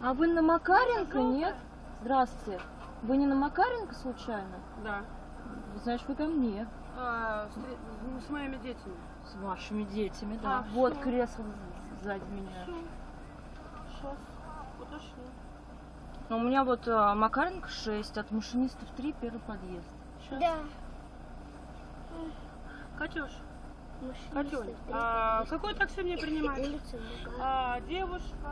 А вы на Макаренко, нет? Здравствуйте. Вы не на Макаренко случайно? Да. Значит, вы ко мне. С моими детьми. С вашими детьми, да. Вот кресло сзади меня. Сейчас. Подошли. Но у меня вот Макаренко 6, от машинистов 3, первый подъезд. Сейчас. Да. Катюш. Катюнь, какое такси мне принимать? Девушка.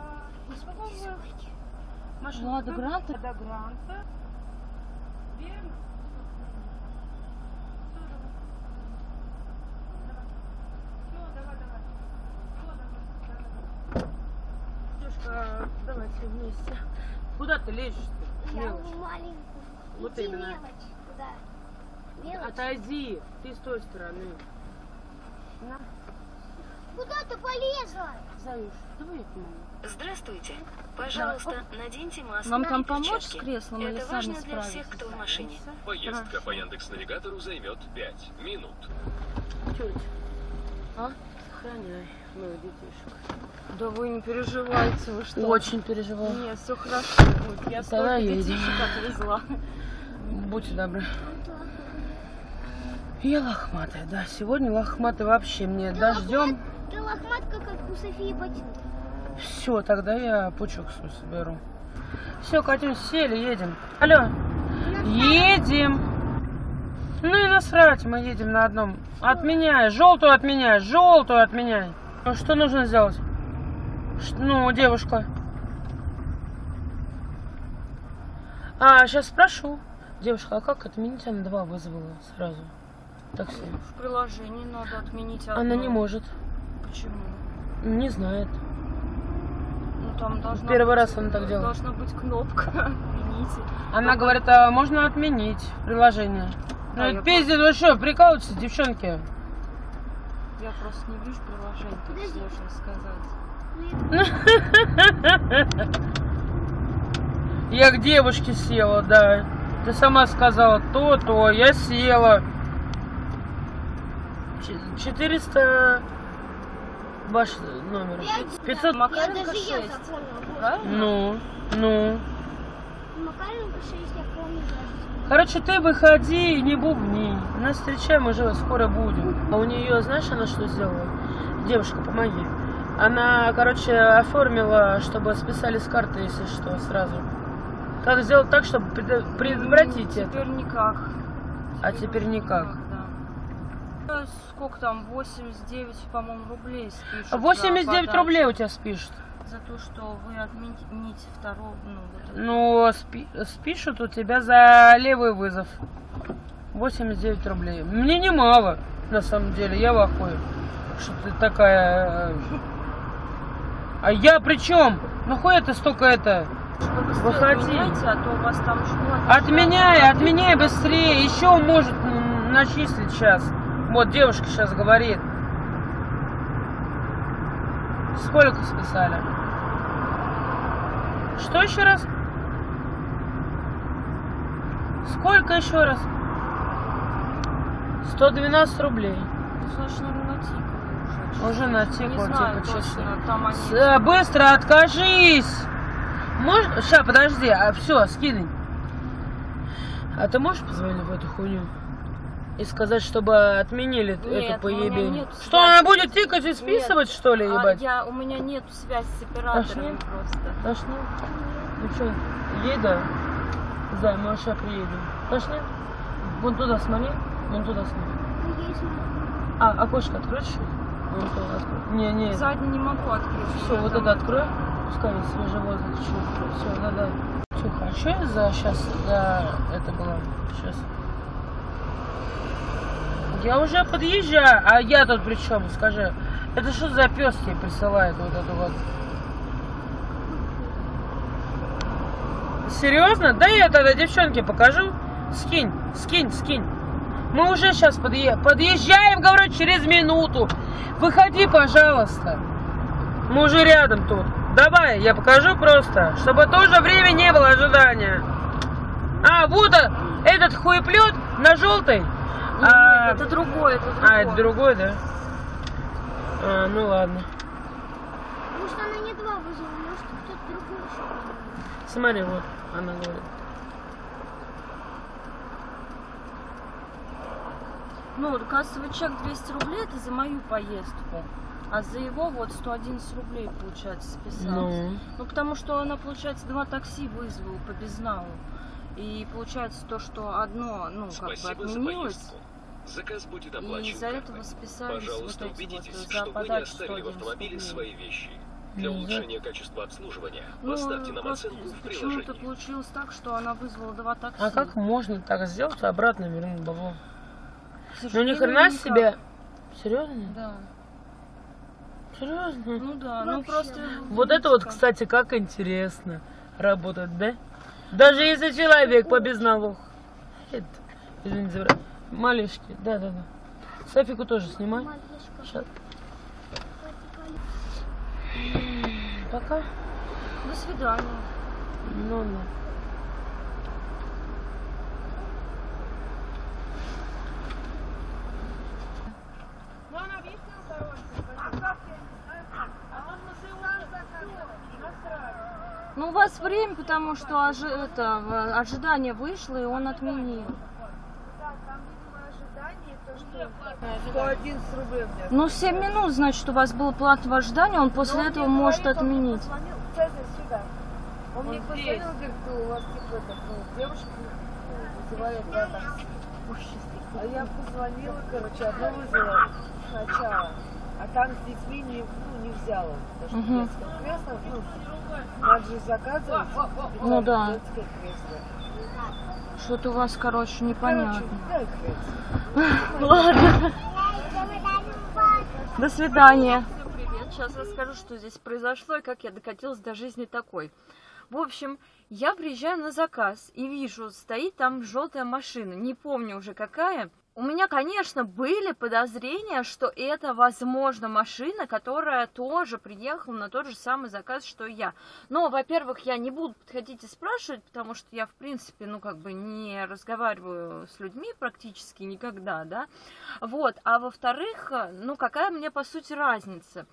Машина. Лада Гранта. Лада Гранта. Верно? Девушка, давайте вместе. Куда ты лезешь-то? Я Мелочь. маленькую. Вот Иди, именно. мелочь. Да. Мелочь. Отойди, ты с той стороны. На. Куда ты полезла? Заюш, давай я помогу. Здравствуйте. Пожалуйста, наденьте маску. Вам там и помочь перчатки. с креслом или Это сами важно для справитесь? всех, кто в машине. Поездка по Яндекс.Навигатору займет 5 минут. Тёть, А? сохраняй мою детишек. Да вы не переживайте, вы что? Очень переживаю. Нет, все хорошо будет. Я столько Давай едем. детишек отвезла. Будьте добры. Я лохматая, да. Сегодня лохматая вообще. Мне дождем. Ты лохматка, как у Софии Ботинки. Все, тогда я пучок свой соберу. Все, Катюнь, сели, едем. Алло. Едем. Ну и насрать, мы едем на одном. Отменяй, желтую отменяй, желтую отменяй. Ну, что нужно сделать? Ну, девушка. Сейчас спрошу. Девушка, а как отменить? Она 2 вызвала сразу. Такси. В приложении надо отменить одно. Она не может. Почему? Не знает. Ну там должна Первый быть, раз она так делала. Должна быть кнопка. Отмените. Она говорит, а можно отменить приложение. Да, Ну, пиздец, вы что, прикалываетесь, девчонки? Я просто не вижу приложение, так Подожди. сложно сказать. Я к девушке села, да. Ты сама сказала то, я села. 400 ваш номер. 500. Макаренко Я даже 6. я запомнила. Правильно? Ну. Макаренко 6, я помню даже. Короче, ты выходи и не бубни. Нас встречаем, уже скоро будем. А у нее, знаешь, она что сделала? Девушка, помоги. Она, короче, оформила, чтобы списали с карты, если что, сразу. Как сделать так, чтобы предотвратить это? Теперь никак. А теперь никак. Да. Сколько там? 89, по-моему, рублей спишут. 89 за рублей у тебя спишут. За то, что вы отмените второго, Ну, спишут у тебя за левый вызов. 89 рублей. Мне немало, на самом деле, я в ахуе. Что ты такая... А я при чем? Нахуй это столько это? Выходи. Отменяйте, а то у вас там еще Отменяй быстрее. Еще может начислить сейчас. Вот девушка сейчас говорит. Сколько списали? Что еще раз? Сколько еще раз? 112 рублей. Значит, наверное, натикало уже. Уже натикало, Не знаю типа, честно. точно, там они... Быстро откажись! Сейчас, подожди, все, скинь. А ты можешь позвонить в эту хуйню? И сказать, чтобы отменили эту у меня поебень? нет Что, связи. она будет тикать и списывать, что ли, ебать? У меня нет связи с оператором просто. Тошнит? Ну что, еда? Да, мы сейчас приедем. Тошнит? Вон туда смотри, вон туда смотри. Есть. Окошко открой чуть-чуть? Вон туда открой. Не. Задний не могу открыть. Все, вот это открой. Пускай свежий воздух чуть-чуть. Все, да. Тихо, а что я сейчас это было? Сейчас. Я уже подъезжаю, а я тут при чем? Скажи, это что за пес тебе присылает вот это вот? Серьезно? Да я тогда девчонке покажу. Скинь. Мы уже сейчас подъезжаем, говорю, через минуту. Выходи, пожалуйста. Мы уже рядом тут. Давай, я покажу просто, чтобы тоже время не было ожидания. Вот этот хуеплет на желтой. Нет, это другой, это другой. Это другой, да? Ну ладно. Может, она не два вызвала, может, кто-то другой еще вызвал. Смотри, вот, она говорит. Ну, кассовый чек 200 рублей это за мою поездку. А за его вот 111 рублей, получается, списалось. Ну, потому что она, получается, 2 такси вызвала по безналу. И получается то, что одно, ну, как бы Спасибо за отменилось. поездку. Заказ будет И оплачен из-за картой. этого списались Пожалуйста, вот эти убедитесь, вот за что вы не подачу оставили в 111 автомобиле рублей. свои вещи. Для улучшения качества обслуживания Ну, поставьте нам просто оценку в почему-то приложении. получилось так, что она вызвала 2 такси. А как можно так сделать и обратно вернуть бабло? К Ну ни сожалению, хрена никак. себе. Серьезно? Да. Серьезно? Ну да, ну Вообще. просто... Вот это вот, кстати, как интересно работать, да? Даже если человек по безналу. Это, извините, брат. Малышки, да-да-да. Софику тоже снимай. Малышка. Сейчас. Пока. До свидания. Ну, да. Ну, у вас время, потому что ожидание вышло, и он отменил. 111 рублей у меня. Ну, 7 минут, значит, у вас было платное ожидание, он после этого может отменить. Цезарь, сюда. Он мне позвонил, говорит, у вас типа это, девушка вызывает два такси. А я позвонила, короче, одно вызвала сначала, а там с детьми не взяла. Потому что детское кресло, надо же заказывать. Ну да. Детское кресло. Что-то у вас, короче, непонятно. Короче, дай кресло. Ладно. До свидания. Всем привет. Сейчас расскажу, что здесь произошло и как я докатилась до жизни такой. В общем, я приезжаю на заказ и вижу, стоит там желтая машина, не помню уже какая. У меня, конечно, были подозрения, что это, возможно, машина, которая тоже приехала на тот же самый заказ, что и я. Но, во-первых, я не буду подходить и спрашивать, потому что я, в принципе, ну, как бы не разговариваю с людьми практически никогда, да. Вот. А во-вторых, ну, какая мне, по сути, разница?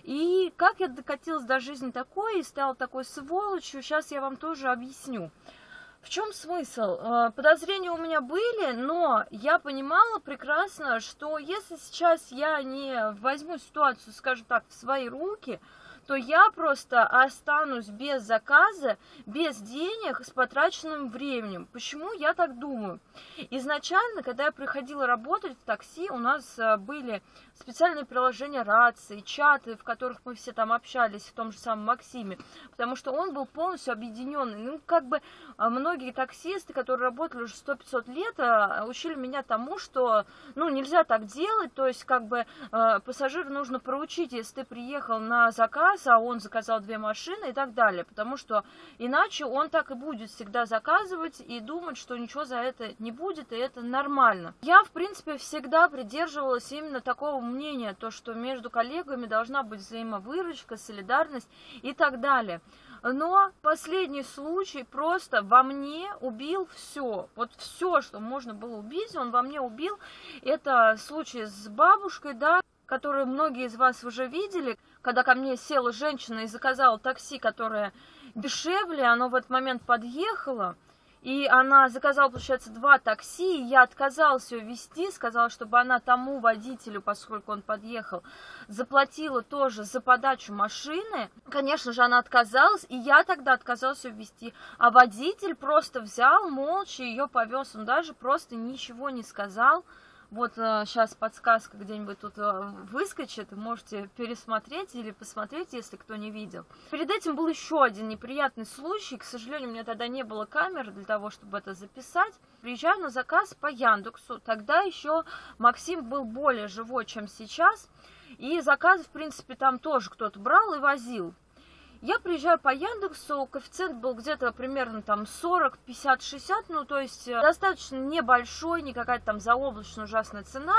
И как я докатилась до жизни такой и стала такой сволочью, сейчас я вам тоже объясню. В чем смысл? Подозрения у меня были, но я понимала прекрасно, что если сейчас я не возьму ситуацию, скажем так, в свои руки, то я просто останусь без заказа, без денег, с потраченным временем. Почему я так думаю? Изначально, когда я приходила работать в такси, у нас были специальные приложения рации, чаты, в которых мы все там общались, в том же самом Максиме, потому что он был полностью объединенный. Ну, как бы многие таксисты, которые работали уже 100-500 лет, учили меня тому, что, ну, нельзя так делать, то есть, как бы, пассажира нужно проучить, если ты приехал на заказ, а он заказал 2 машины и так далее, потому что иначе он так и будет всегда заказывать и думать, что ничего за это не будет, и это нормально. Я, в принципе, всегда придерживалась именно такого мнения, то, что между коллегами должна быть взаимовыручка, солидарность и так далее. Но последний случай просто во мне убил все. Вот все, что можно было убить, он во мне убил. Это случай с бабушкой, да, которую многие из вас уже видели, когда ко мне села женщина и заказала такси, которое дешевле, оно в этот момент подъехало. И она заказала, получается, 2 такси, и я отказалась ее везти, сказала, чтобы она тому водителю, поскольку он подъехал, заплатила тоже за подачу машины. Конечно же, она отказалась, и я тогда отказалась ее везти. А водитель просто взял, молча ее повез, он даже просто ничего не сказал. Вот сейчас подсказка где-нибудь тут выскочит, можете пересмотреть или посмотреть, если кто не видел. Перед этим был еще один неприятный случай, к сожалению, у меня тогда не было камеры для того, чтобы это записать. Приезжаю на заказ по Яндексу, тогда еще Максим был более живой, чем сейчас, и заказ, в принципе, там тоже кто-то брал и возил. Я приезжаю по Яндексу, коэффициент был где-то примерно там 40, 50, 60, ну то есть достаточно небольшой, не какая-то там заоблачная ужасная цена.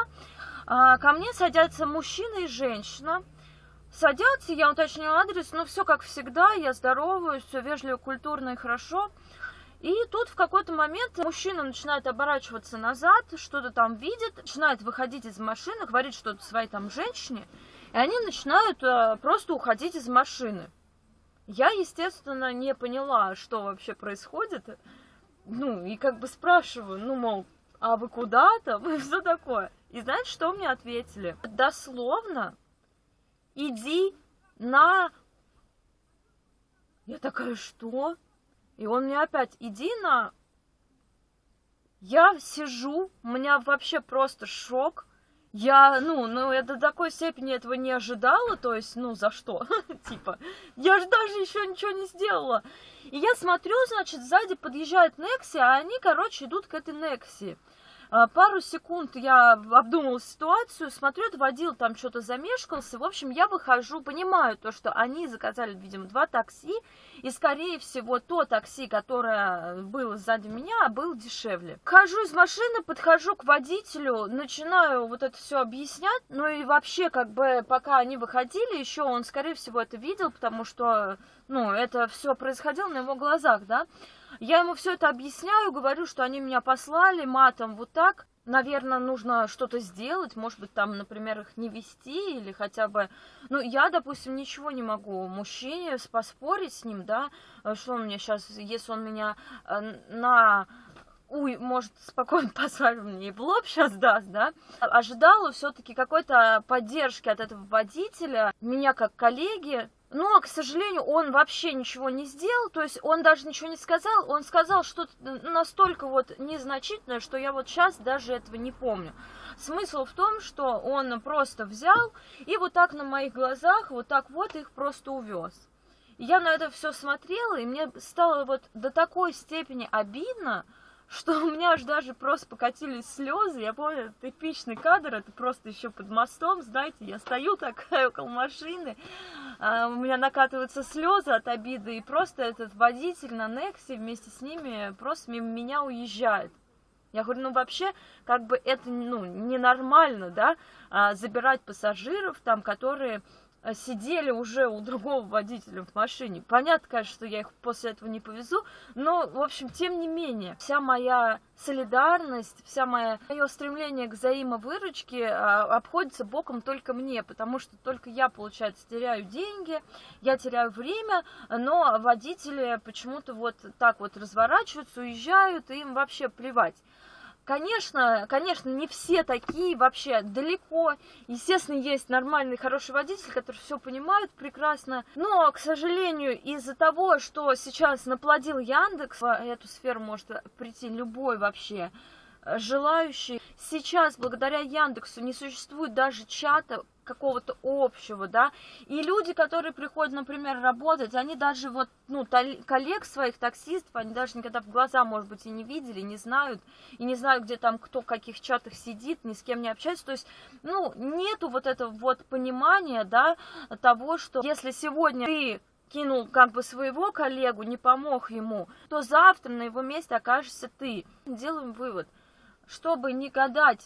Ко мне садятся мужчина и женщина. Садятся, я уточняю адрес, ну все как всегда, я здороваюсь, все вежливо, культурно и хорошо. И тут в какой-то момент мужчина начинает оборачиваться назад, что-то там видит, начинает выходить из машины, говорит что-то своей там женщине. и они начинают просто уходить из машины. Я, естественно, не поняла, что вообще происходит. Ну, и как бы спрашиваю, ну, мол, а вы куда там? И что такое? И знаете, что мне ответили? Дословно, иди на... Я такая, что? И он мне опять, иди на... Я сижу, у меня вообще просто шок. Я, я до такой степени этого не ожидала, то есть, за что? Типа, я же даже еще ничего не сделала. И я смотрю, значит, сзади подъезжает Некси, а они, короче, идут к этой Некси. Пару секунд я обдумала ситуацию, смотрю, водил там что-то замешкался. В общем, я выхожу, понимаю то, что они заказали, видимо, 2 такси, и, скорее всего, то такси, которое было сзади меня, было дешевле. Хожу из машины, подхожу к водителю, начинаю вот это все объяснять, ну и вообще, как бы, пока они выходили, еще он, скорее всего, это видел, потому что, это все происходило на его глазах, да. Я ему все это объясняю, говорю, что они меня послали матом вот так. Наверное, нужно что-то сделать, может быть, там, например, их не вести или хотя бы... я, допустим, ничего не могу мужчине поспорить с ним, да, что он мне сейчас, если он меня может спокойно послать мне и в лоб сейчас даст, да. Ожидала все-таки какой-то поддержки от этого водителя, меня как коллеги. Но, к сожалению, он вообще ничего не сделал, то есть он даже ничего не сказал, он сказал что-то настолько вот незначительное, что я вот сейчас даже этого не помню. Смысл в том, что он просто взял и вот так на моих глазах, вот так вот их просто увез. Я на это все смотрела, и мне стало вот до такой степени обидно, что у меня аж даже просто покатились слезы. Я помню, это эпичный кадр, это просто еще под мостом, знаете, я стою такая около машины, у меня накатываются слезы от обиды, и просто этот водитель на Нексе вместе с ними просто мимо меня уезжает. Я говорю, вообще, как бы это, ненормально, да, забирать пассажиров там, которые... сидели уже у другого водителя в машине. Понятно, конечно, что я их после этого не повезу, но, в общем, тем не менее, вся моя солидарность, мое стремление к взаимовыручке обходится боком только мне, потому что только я, получается, теряю деньги, я теряю время, но водители почему-то вот так вот разворачиваются, уезжают, и им вообще плевать. Конечно, не все такие вообще, далеко. Естественно, есть нормальный, хороший водитель, который все понимает прекрасно. Но, к сожалению, из-за того, что сейчас наплодил Яндекс, в эту сферу может прийти любой вообще желающий. Сейчас, благодаря Яндексу, не существует даже чата какого-то общего, да, и люди, которые приходят, например, работать, они даже вот, коллег своих таксистов, они даже никогда в глаза, может быть, и не видели, не знают, и не знают, где там кто в каких чатах сидит, ни с кем не общается, то есть, нету вот этого вот понимания, да, того, что если сегодня ты кинул как бы своего коллегу, не помог ему, то завтра на его месте окажешься ты. Делаем вывод, чтобы не гадать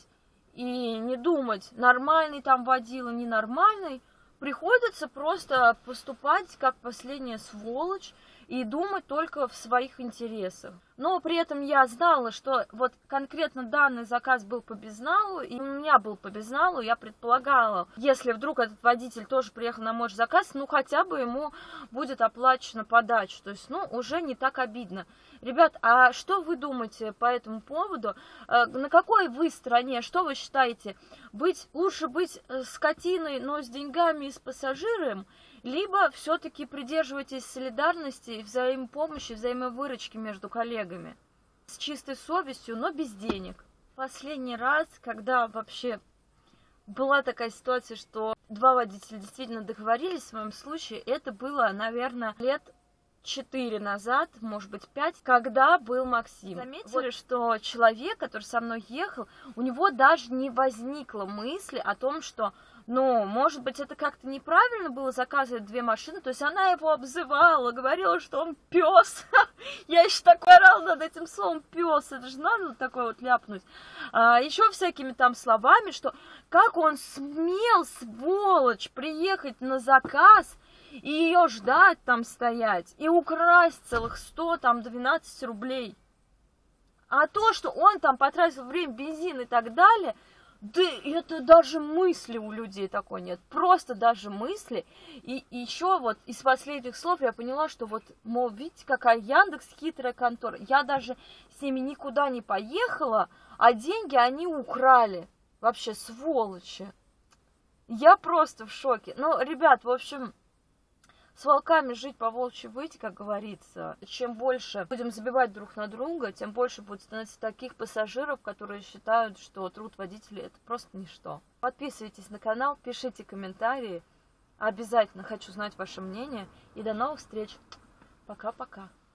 и не думать, нормальный там водила, ненормальный, приходится просто поступать как последняя сволочь и думать только в своих интересах. Но при этом я знала, что вот конкретно данный заказ был по безналу, и у меня был по безналу, я предполагала, если вдруг этот водитель тоже приехал на мой заказ, хотя бы ему будет оплачена подача, то есть, уже не так обидно. Ребят, а что вы думаете по этому поводу? На какой вы стороне? Что вы считаете? Лучше быть скотиной, но с деньгами и с пассажиром? Либо все-таки придерживайтесь солидарности, взаимопомощи, взаимовыручки между коллегами? С чистой совестью, но без денег. Последний раз, когда вообще была такая ситуация, что 2 водителя действительно договорились, в моем случае, это было, наверное, лет 4 назад, может быть 5, когда был Максим. Заметили, что человек, который со мной ехал, у него даже не возникло мысли о том, что, может быть, это как-то неправильно было заказывать 2 машины, то есть она его обзывала, говорила, что он пес. Я еще так орала над этим словом пес, это же надо такое вот ляпнуть. Еще всякими там словами, что как он смел, сволочь, приехать на заказ и ее ждать там стоять, и украсть целых 112 рублей. А то, что он там потратил время, бензин и так далее, Да это даже мысли у людей такой нет. Просто даже мысли. И еще вот из последних слов я поняла, что вот, мол, видите, какая Яндекс хитрая контора. Я даже с ними никуда не поехала, а деньги они украли. Вообще, сволочи. Я просто в шоке. Ну, ребят, в общем, с волками жить, по волчьи выйти, как говорится. Чем больше будем забивать друг на друга, тем больше будет становиться таких пассажиров, которые считают, что труд водителя это просто ничто. Подписывайтесь на канал, пишите комментарии. Обязательно хочу знать ваше мнение. И до новых встреч. Пока-пока.